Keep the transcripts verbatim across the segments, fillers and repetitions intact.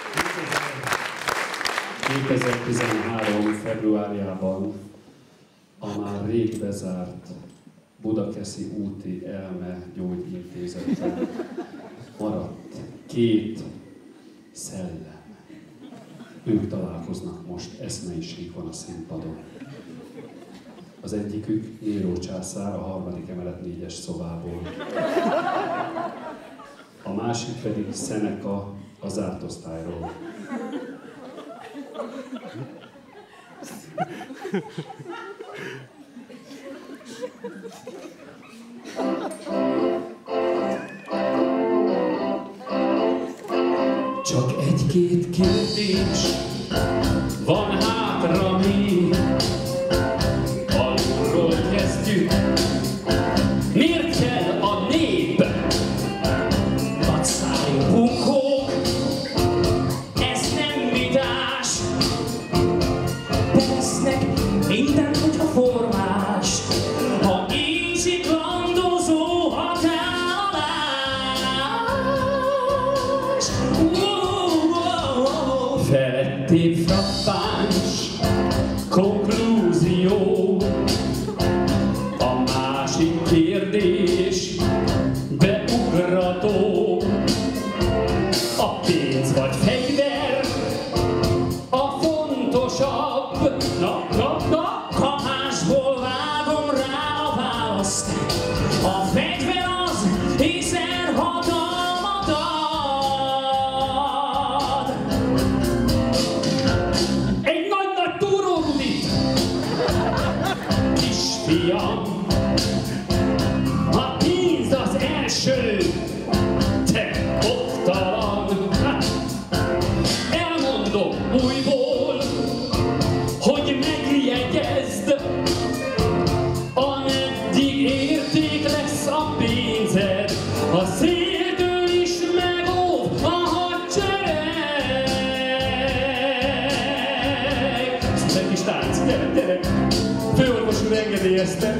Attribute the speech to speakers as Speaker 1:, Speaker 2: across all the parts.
Speaker 1: kétezer-tizenhárom. februárjában a már rég bezárt Budakeszi úti Elme gyógyintézetben maradt két szellem. Ők találkoznak most, eszmei sík van a színpadon. Az egyikük Néró császár a harmadik emelet négyes szobából. A másik pedig Seneca a zárt osztályról. Csak egy-két kérdés van hátra még, alulról kezdjük. Miért kell a nép? Nagyszájú bunkók, ez nem vitás. Tesznek mindent, hogyha formás, ha így siklandozó határolás. Felettébb frappáns konklúzió. A másik kérdés beugrató. A pénz vagy fegyver a fontosabb. Na, na, na, ha másból vágom rá a választ. A fegyver az, hiszen hatalmat ad. Egy nagy-nagy túró Rudit, kisfiam, a pénz az első, te oktalan. Elmondom újból, hogy megjegyezd, ameddig érték lesz a pénzed, a széltől is megóv a hadsereg. Ez egy kis tánc, gyere, gyere! Főorvos úr engedélyezte.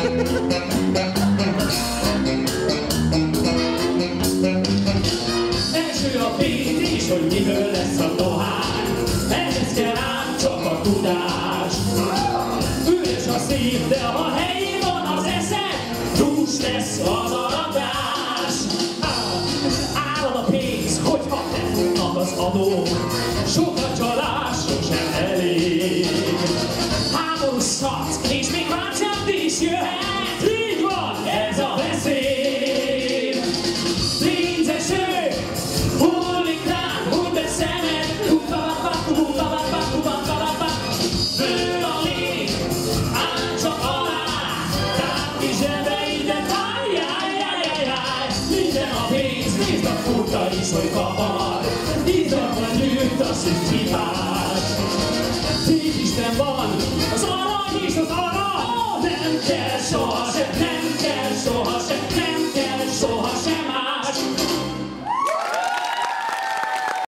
Speaker 1: Első a pénz is, hogy miből lesz a dohány. Ehhez kell át csak a tudás. Üres a szív, de ha helyén van az eszed, dús lesz az aratás. Állad a pénz, hogyha te futnak az adók. Sok a csalás, sosem elég. Háborús harc, és még váltsább is jöhet. Így van, ez a veszély. Pénzeső, hullik rám, hull be szemed. Hubba-babba, hubba-babba, hubba-babba. Bő a lég, áll csak alá. Tárt ki zsebeidet, ajjajjajjajjaj. Minden a pénz, nézd a furta is, hogy kapar. Izzadva nőtt a szűz hibás. Szép Isten van, az arany és az arany. Nem kell sohasem, nem kell sohasem, nem kell sohasem